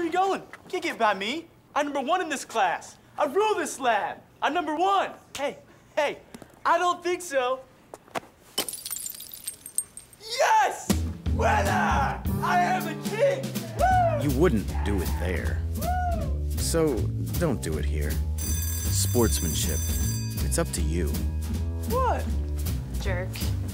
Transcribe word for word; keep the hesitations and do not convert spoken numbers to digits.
you going? You can't get by me. I'm number one in this class. I rule this lab. I'm number one. Hey, hey, I don't think so. Yes! Winner! I am a king! Woo! You wouldn't do it there. Woo! So, don't do it here. Sportsmanship. It's up to you. What? Jerk.